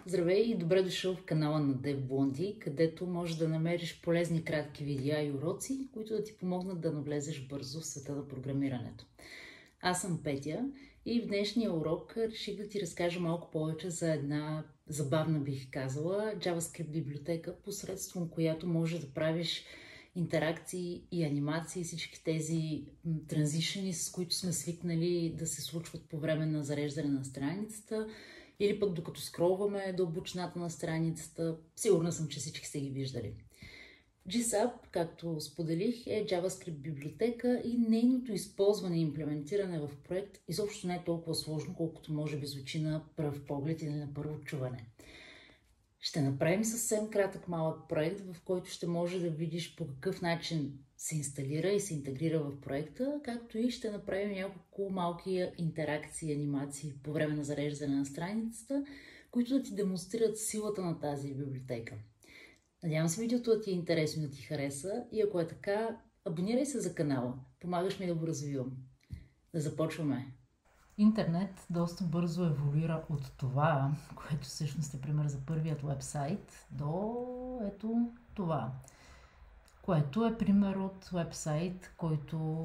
Здравей и добре дошъл в канала на DevBlondie, където можеш да намериш полезни кратки видеа и уроци, които да ти помогнат да навлезеш бързо в света на програмирането. Аз съм Петя и в днешния урок реших да ти разкажа малко повече за една забавна, бих казала, JavaScript библиотека, посредством която можеш да правиш интеракции и анимации, всички тези транзишени, с които сме свикнали да се случват по време на зареждане на страницата, или пък докато скролваме дълбочината на страницата. Сигурна съм, че всички сте ги виждали. GSAP, както споделих, е JavaScript библиотека и нейното използване и имплементиране в проект изобщо не е толкова сложно, колкото може би звучи на пръв поглед или на първо чуване. Ще направим съвсем кратък малък проект, в който ще може да видиш по какъв начин се инсталира и се интегрира в проекта, както и ще направим няколко малки интеракции и анимации по време на зареждане на страницата, които да ти демонстрират силата на тази библиотека. Надявам се видеото да ти е интересно, да ти хареса и ако е така, абонирай се за канала. Помагаш ми да го развивам. Да започваме! Интернет доста бързо еволюира от това, което всъщност е пример за първият вебсайт, до ето това, което е пример от вебсайт, който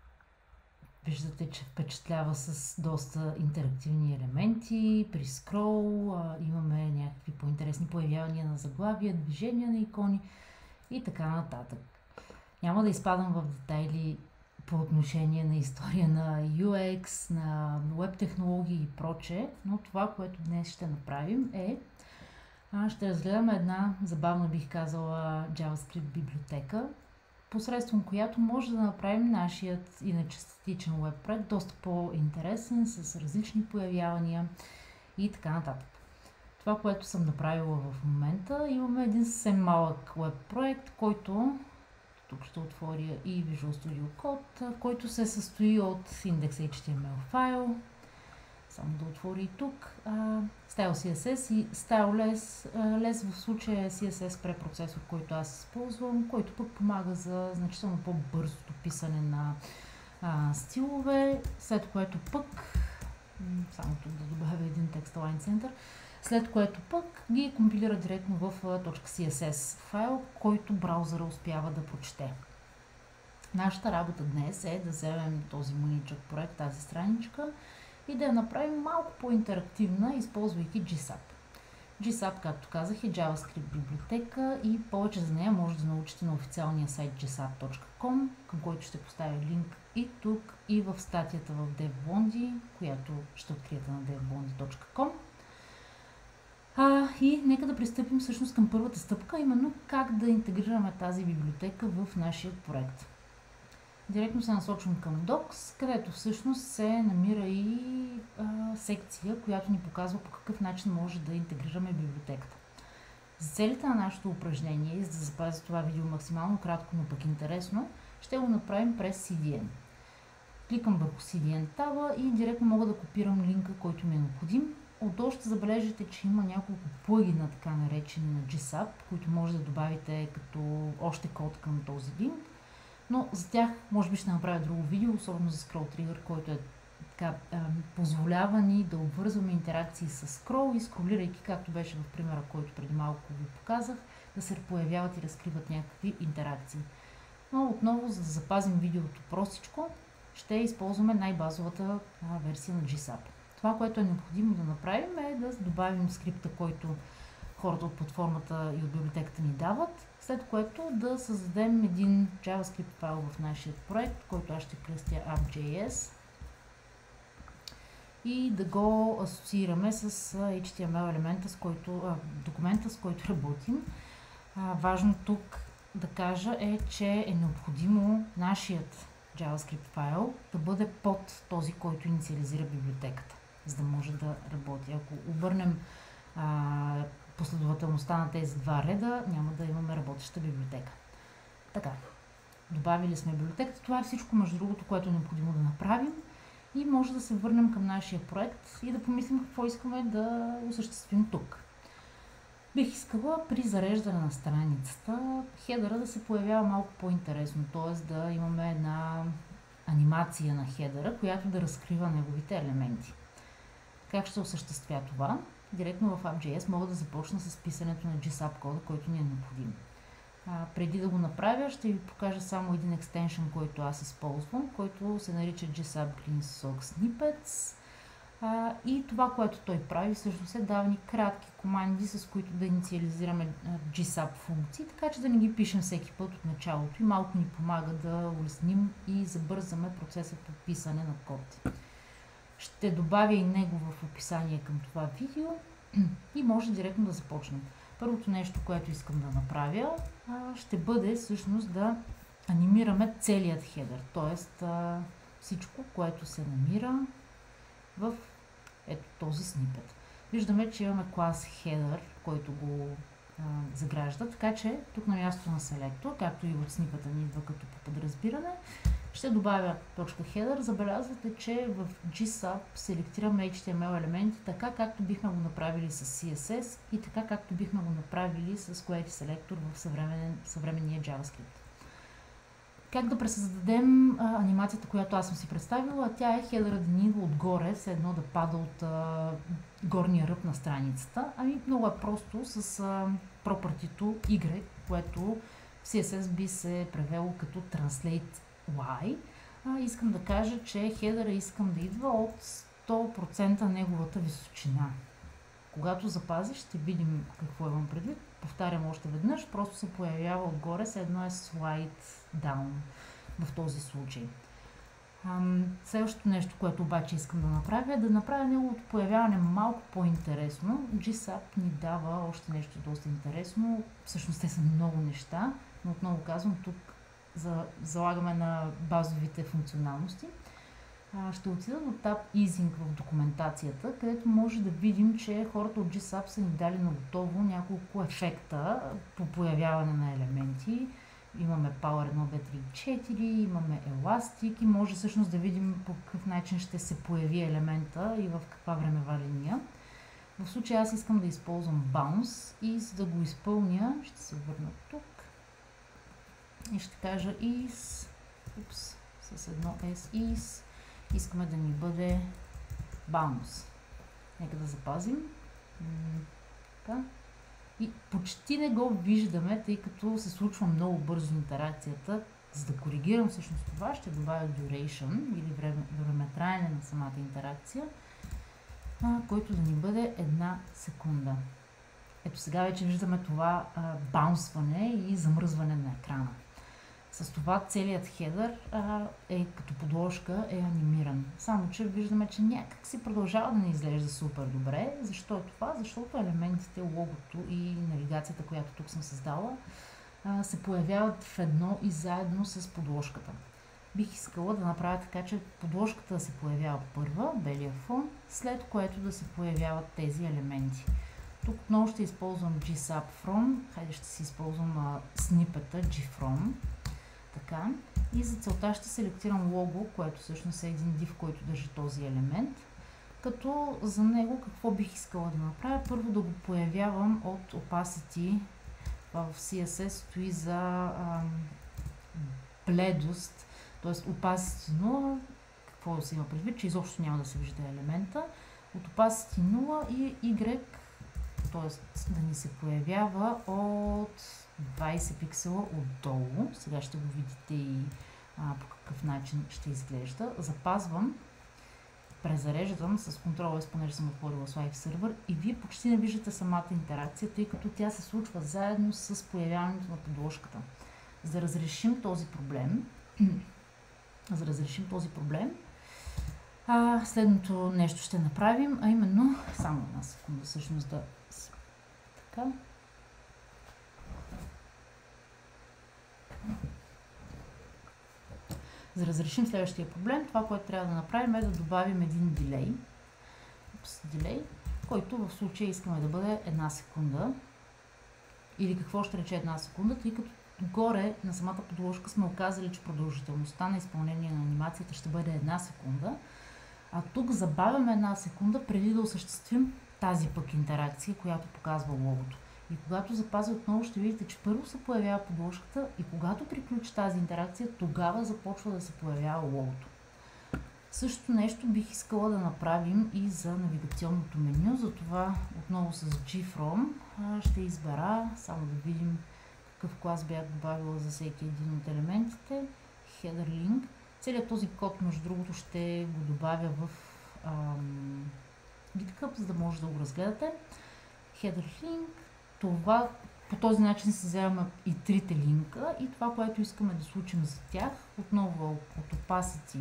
виждате, че впечатлява с доста интерактивни елементи. При скрол имаме някакви по-интересни появявания на заглавия, движения на икони и така нататък. Няма да изпадам в детайли по отношение на история на UX, на веб технологии и прочее, но това, което днес ще направим ще разгледаме една забавна, бих казала, JavaScript библиотека, посредством която може да направим нашият иначе статичен веб проект доста по-интересен, с различни появявания и така нататък. Това, което съм направила в момента, имаме един съвсем малък веб проект, който тук ще отворя и Visual Studio Code, който се състои от index.html файл. Само да отворя и тук. Style CSS и StyleLess, в случая е CSS препроцесор, който аз използвам, който пък помага за значително по-бързото писане на стилове, след което пък, само тук да добавя един текст Align Center, след което пък ги компилира директно в .css файл, който браузъра успява да прочете. Нашата работа днес е да вземем този мъничък проект, тази страничка и да я направим малко по-интерактивна, използвайки GSAP. GSAP, както казах, е JavaScript библиотека и повече за нея може да научите на официалния сайт gsap.com, към който ще поставя линк и тук, и в статията в DevBlondie, която ще откриете на devblondie.com. И нека да пристъпим всъщност към първата стъпка, именно как да интегрираме тази библиотека в нашия проект. Директно се насочвам към Docs, където всъщност се намира и секция, която ни показва по какъв начин може да интегрираме библиотеката. За целите на нашето упражнение и за да запази това видео максимално кратко, но пък интересно, ще го направим през CDN. Кликам върху CDN таба и директно мога да копирам линка, който ми е необходим. Отдолу ще забележите, че има няколко плагина, така наречени на GSAP, които може да добавите като още код към този линк. Но за тях може би ще направя друго видео, особено за Scroll Trigger, който е така, позволява ни да обвързваме интеракции с скрол и скролирайки, както беше в примера, който преди малко ви показах, да се появяват и разкриват някакви интеракции. Но отново, за да запазим видеото простичко, ще използваме най-базовата версия на GSAP. Това, което е необходимо да направим, е да добавим скрипта, който хората от платформата и от библиотеката ни дават, след което да създадем един JavaScript файл в нашия проект, който аз ще кръстя app.js и да го асоциираме с HTML елемента, документа, с който работим. Важно тук да кажа е, че е необходимо нашият JavaScript файл да бъде под този, който инициализира библиотеката, за да може да работи. Ако обърнем последователността на тези два реда, няма да имаме работеща библиотека. Така, добавили сме библиотеката. Това е всичко, между другото, което е необходимо да направим и може да се върнем към нашия проект и да помислим какво искаме да осъществим тук. Бих искала при зареждане на страницата хедъра да се появява малко по-интересно, т.е. да имаме една анимация на хедъра, която да разкрива неговите елементи. Как ще осъществя това? директно в App.js мога да започна с писането на GSAP кода, който ни е необходим. Преди да го направя, ще ви покажа само един екстеншън, който аз използвам, който се нарича GSAP GreenSock Snippets. И това, което той прави, всъщност е дава ни кратки команди, с които да инициализираме GSAP функции, така че да не ги пишем всеки път от началото и малко ни помага да улесним и забързаме процеса по писане на код. Ще добавя и него в описание към това видео и може директно да започнем. Първото нещо, което искам да направя, ще бъде всъщност да анимираме целият хедър, т.е. всичко, което се намира в ето този снипет. Виждаме, че имаме клас header, който го загражда, така че тук на място на селектор, както и от снипета ни идва като по подразбиране, ще добавя точка header. Забелязвате, че в GSAP селектираме HTML елементи така, както бихме го направили с CSS и така, както бихме го направили с Query Selector в съвременния JavaScript. Как да пресъздадем анимацията, която аз съм си представила? Тя е хедъра да ни идва отгоре, все едно да пада от горния ръб на страницата. Много е просто с property-то Y, което в CSS би се превело като Translate Y. Искам да кажа, че хедъра искам да идва от 100% неговата височина. Когато запазиш, ще видим какво имам предвид. Повтарям още веднъж, просто се появява отгоре, все едно е slide down в този случай. Следващото нещо, което обаче искам да направя, е да направя неговото появяване малко по-интересно. GSAP ни дава още нещо доста интересно. Всъщност те са много неща, но отново казвам, тук залагаме на базовите функционалности. Ще отида до Tab Easing в документацията, където може да видим, че хората от GSAP са ни дали на готово няколко ефекта по появяване на елементи. Имаме Power 1, 2, 3, 4, имаме Elastic и може всъщност да видим по какъв начин ще се появи елемента и в каква времева линия. В случая аз искам да използвам Bounce и за да го изпълня, ще се върна тук и ще кажа is, с едно is, искаме да ни бъде bounce. Нека да запазим. Така. И почти не го виждаме, тъй като се случва много бързо интеракцията. За да коригирам всъщност това, ще добавя duration или времетраене на самата интеракция, който да ни бъде 1 секунда. Ето сега вече виждаме това баунсване и замръзване на екрана. С това целият хедър като подложка е анимиран. Само че виждаме, че някак си продължава да не изглежда супер добре. Защо е това? Защото елементите, логото и навигацията, която тук съм създала, се появяват в едно и заедно с подложката. Бих искала да направя така, че подложката да се появява първа, белия фон, след което да се появяват тези елементи. Тук отново ще използвам GSAP from, хайде ще си използвам снипета gfrom. Така. И за целта ще селектирам лого, което всъщност е един div, който държи този елемент. Като за него какво бих искала да направя? Първо да го появявам от opacity. В CSS стои за бледост, т.е. opacity 0. Какво да се има предвид? Че изобщо няма да се вижда елемента. От opacity 0 и Y, т.е. да ни се появява от 20 пиксела отдолу. Сега ще го видите и по какъв начин ще изглежда. Запазвам, презареждам с Ctrl-S, понеже съм отворила Live Server и вие почти не виждате самата интеракция, тъй като тя се случва заедно с появяването на подложката. За да разрешим този проблем, следното нещо ще направим, а именно, само една секунда всъщност да така. За да разрешим следващия проблем, това, което трябва да направим е да добавим един дилей, който в случая искаме да бъде 1 секунда. Или какво ще рече 1 секунда, тъй като горе на самата подложка сме оказали, че продължителността на изпълнение на анимацията ще бъде 1 секунда, а тук забавяме 1 секунда преди да осъществим тази пък интеракция, която показва логото. И когато запазя отново, ще видите, че първо се появява подложката и когато приключи тази интеракция, тогава започва да се появява логото. Същото нещо бих искала да направим и за навигационното меню, затова отново с GFrom ще избера, само да видим какъв клас бях добавила за всеки един от елементите, Header Link. Целият този код, между другото, ще го добавя в GitHub, за да може да го разгледате. Header Link, това по този начин се вземаме и трите линка и това, което искаме да случим за тях, отново от opacity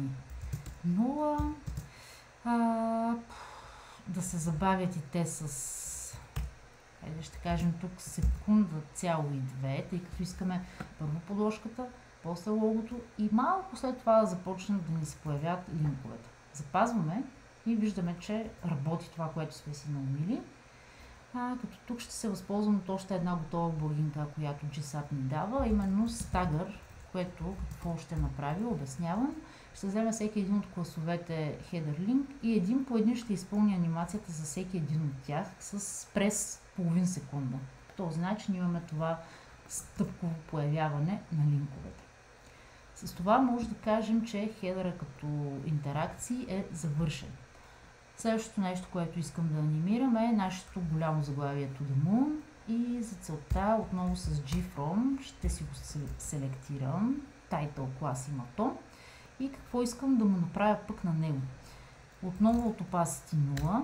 0, да се забавят и те с, ще кажем тук секунда цяло и 2, тъй като искаме първо подложката, после логото и малко след това да започнем да ни се появят линковете. Запазваме и виждаме, че работи това, което сме си наумили. Като тук ще се възползвам от още една готова плагинка, която GSAP ни дава, именно Stagger, което какво ще направи, обяснявам. Ще вземе всеки един от класовете Header Link и един по един ще изпълни анимацията за всеки един от тях с през половин секунда. По този начин имаме това стъпково появяване на линковете. С това може да кажем, че хедъра като интеракции е завършен. Следващото нещо, което искам да анимираме е нашето голямо заглавие To the Moon и за целта отново с GFrom ще си го селектирам. Title клас има то. И какво искам да му направя пък на него? Отново от opacity 0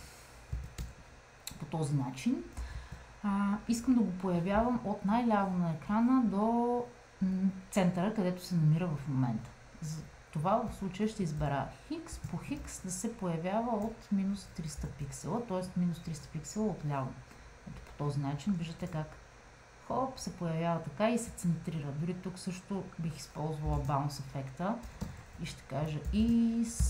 по този начин. Искам да го появявам от най-ляво на екрана до центъра, където се намира в момента. За това в случая ще избера Хикс по Хикс да се появява от минус 300 пиксела, т.е. минус 300 пиксела отляво. Ето по този начин виждате как хоп се появява така и се центрира. Дори тук също бих използвала bounce ефекта и ще кажа is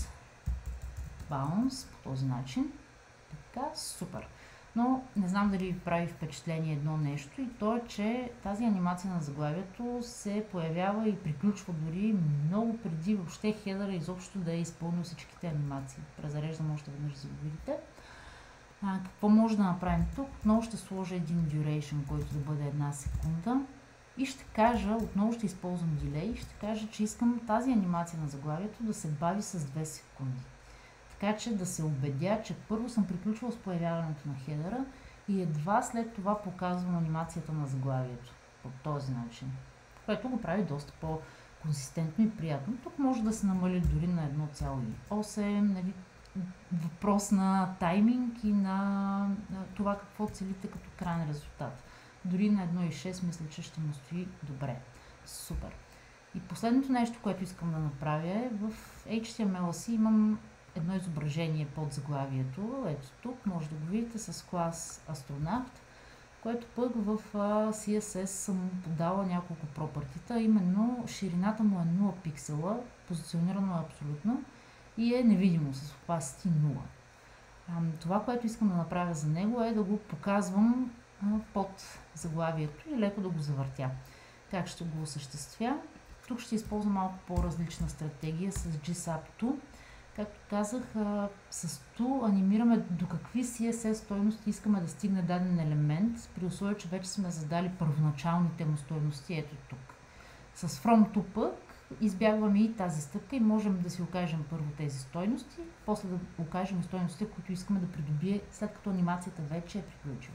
bounce по този начин. Така, супер. Но не знам дали ви прави впечатление едно нещо и то е, че тази анимация на заглавието се появява и приключва дори много преди въобще хедъра изобщо да е изпълнил всичките анимации. Презареждам още веднъж, за да го видите. Какво може да направим тук? Отново ще сложа един duration, който да бъде 1 секунда и ще кажа, отново ще използвам delay и ще кажа, че искам тази анимация на заглавието да се бави с 2 секунди. Така че да се убедя, че първо съм приключила с появяването на хедъра и едва след това показвам анимацията на заглавието по този начин, което го прави доста по-консистентно и приятно. Тук може да се намали дори на 1,8, нали, въпрос на тайминг и на това какво целите като крайен резултат. Дори на 1,6 мисля, че ще му стои добре. Супер. И последното нещо, което искам да направя е в HTML-а имам едно изображение под заглавието. Ето тук може да го видите с клас астронавт, което пък в CSS съм подала няколко пропъртита, именно ширината му е 0 пиксела, позиционирано е абсолютно и е невидимо с opacity 0. Това, което искам да направя за него е да го показвам под заглавието и леко да го завъртя. Как ще го осъществя? Тук ще използвам малко по-различна стратегия с GSAP-to. Както казах, с to анимираме до какви CSS стойности искаме да стигне даден елемент, при условие, че вече сме задали първоначалните му стойности, ето тук. С from to пък избягваме и тази стъпка и можем да си окажем първо тези стойности, после да окажем стойностите, които искаме да придобие, след като анимацията вече е приключила.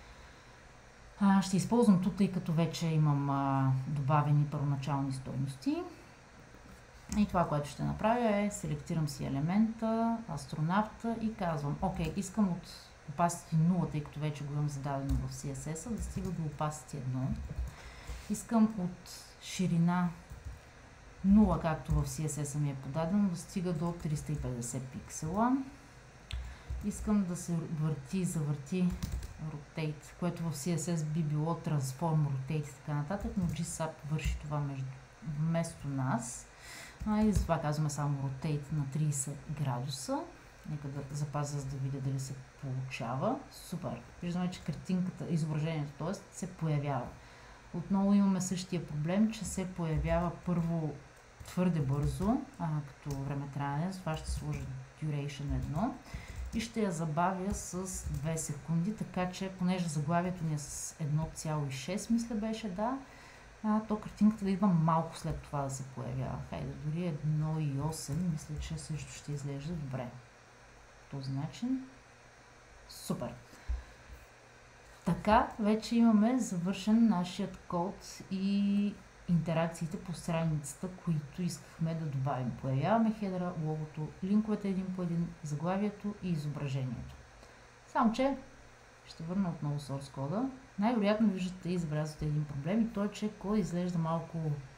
Ще използвам тук, тъй като вече имам добавени първоначални стойности. И това, което ще направя е, селектирам си елемента, астронавта и казвам, окей, искам от opacity 0, тъй като вече го имам зададено в CSS-а, да стига до opacity 1. Искам от ширина 0, както в CSS-а ми е подадено, да стига до 350 пиксела. Искам да се завърти rotate, което в CSS би било transform, rotate и така нататък, но GSAP върши това вместо нас. И затова казваме само rotate на 30 градуса. Нека да запазя, за да видя дали се получава. Супер! Виждаме, че картинката, изображението, т.е. се появява. Отново имаме същия проблем, че се появява първо твърде бързо, като времетраене. С това ще сложа duration 1 и ще я забавя с 2 секунди, така че, понеже заглавието ни е с 1,6, мисля беше, да, то картинката да идва малко след това да се появява. Хайде, дори 1.8, мисля, че също ще изглежда добре. По този начин. Супер! Така, вече имаме завършен нашият код и интеракциите по страницата, които искахме да добавим. Появяваме хедера, логото, линковете един по един, заглавието и изображението. Само че ще върна отново source кода. Най-вероятно виждате и забелязвате един проблем и то е, че код изглежда малко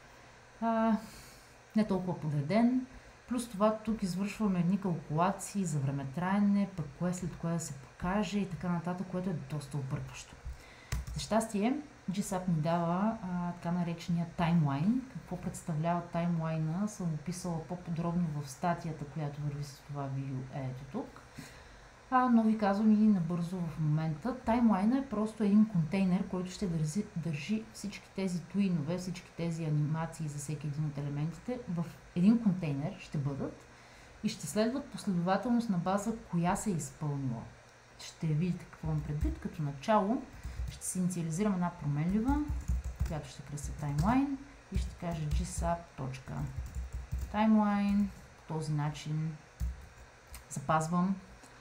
не толкова подреден. Плюс това тук извършваме едни калкулации за времетраене, пък кое след кое да се покаже и така нататък, което е доста объркващо. За щастие, GSAP ни дава така наречения таймлайн. Какво представлява таймлайна съм описала по-подробно в статията, която върви с това видео ето тук. Но ви казвам и набързо в момента. Таймлайна е просто един контейнер, който ще държи всички тези туинове, всички тези анимации за всеки един от елементите в един контейнер ще бъдат и ще следват последователност на база коя се е изпълнила. Ще видите какво имам предвид. Като начало ще се инициализирам една променлива, която ще кръся таймлайн и ще кажа gsap.timeline. По този начин запазвам.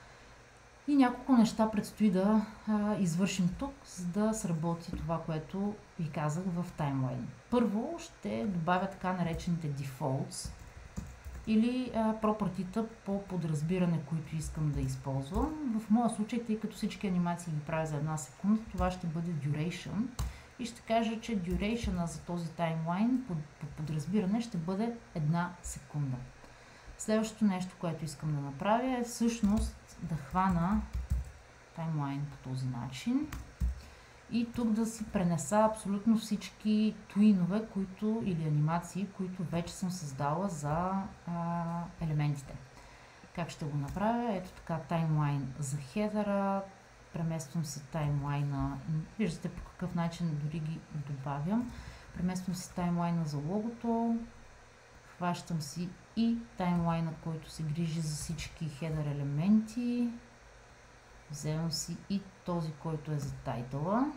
И няколко неща предстои да извършим тук, за да сработи това, което ви казах в таймлайн. Първо ще добавя така наречените defaults или пропъртита по подразбиране, които искам да използвам. В моя случай, тъй като всички анимации ги правя за една секунда, това ще бъде duration и ще кажа, че duration за този таймлайн по подразбиране ще бъде една секунда. Следващото нещо, което искам да направя е всъщност да хвана таймлайн по този начин и тук да си пренеса абсолютно всички туинове, или анимации, които вече съм създала за елементите. Как ще го направя? Ето така, таймлайн за хедера, премествам си таймлайна, виждате по какъв начин дори ги добавям, премествам си таймлайна за логото, хващам си и таймлайна, който се грижи за всички хедер елементи. Вземам си и този, който е за тайтъла.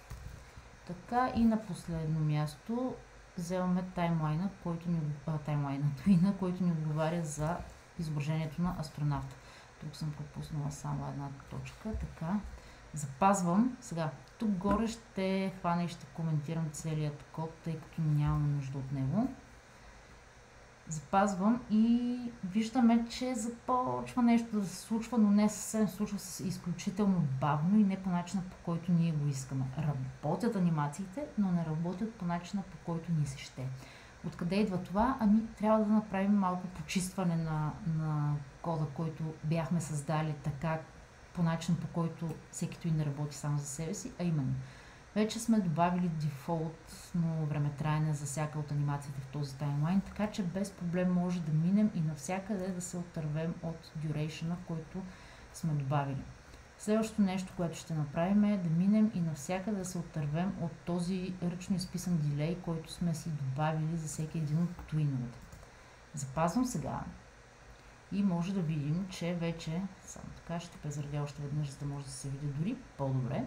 Така и на последно място вземаме таймлайна, туина, който ни отговаря за изображението на астронавта. Тук съм пропуснала само една точка. Така, запазвам. Сега, тук горе ще хвана и ще коментирам целият код, тъй като нямам нужда от него. Запазвам и виждаме, че започва нещо да се случва, но не съвсем случва с изключително бавно и не по начина, по който ние го искаме. Работят анимациите, но не работят по начина, по който ни се ще. Откъде идва това? Ами трябва да направим малко почистване на кода, който бяхме създали така, по начин, по който всеки той не работи само за себе си, а именно. Вече сме добавили дефолтно времетраене за всяка от анимациите в този таймлайн, така че без проблем може да минем и навсякъде да се отървем от duration, който сме добавили. Следващото нещо, което ще направим е да минем и навсякъде да се отървем от този ръчно изписан дилей, който сме си добавили за всеки един от туиновете. Запазвам сега и може да видим, че вече, само така ще презредя още веднъж, за да може да се види дори по-добре.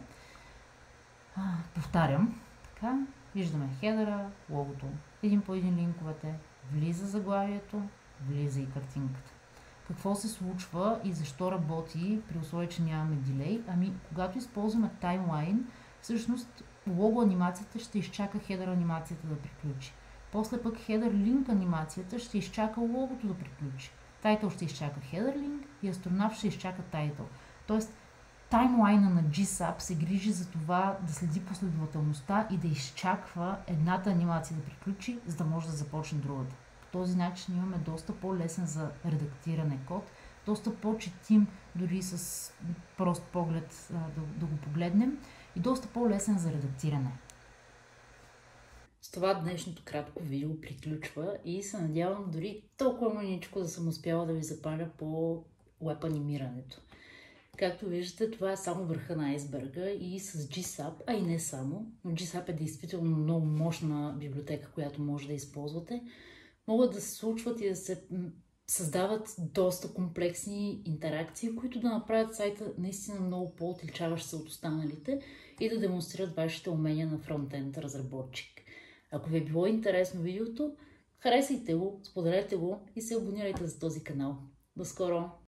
Повтарям, така, виждаме хедера, логото, един по един линковете, влиза заглавието, влиза и картинката. Какво се случва и защо работи при условие, че нямаме дилей? Ами, когато използваме таймлайн, всъщност лого анимацията ще изчака хедер анимацията да приключи. После пък хедер линк анимацията ще изчака логото да приключи. Тайтъл ще изчака хедер линк и астронавт ще изчака тайтъл. Тоест, таймлайна на GSAP се грижи за това да следи последователността и да изчаква едната анимация да приключи, за да може да започне другата. По този начин имаме доста по-лесен за редактиране код, доста по-четим дори с прост поглед да го погледнем и доста по-лесен за редактиране. С това днешното кратко видео приключва и се надявам дори толкова маничко да съм успяла да ви запаля по уеб анимирането. Както виждате, това е само върха на айсберга и с GSAP, а и не само, но GSAP е действително много мощна библиотека, която може да използвате. Могат да се случват и да се създават доста комплексни интеракции, които да направят сайта наистина много по-отличаващ се от останалите и да демонстрират вашите умения на фронтенд разработчик. Ако ви е било интересно видеото, харесайте го, споделете го и се абонирайте за този канал. До скоро!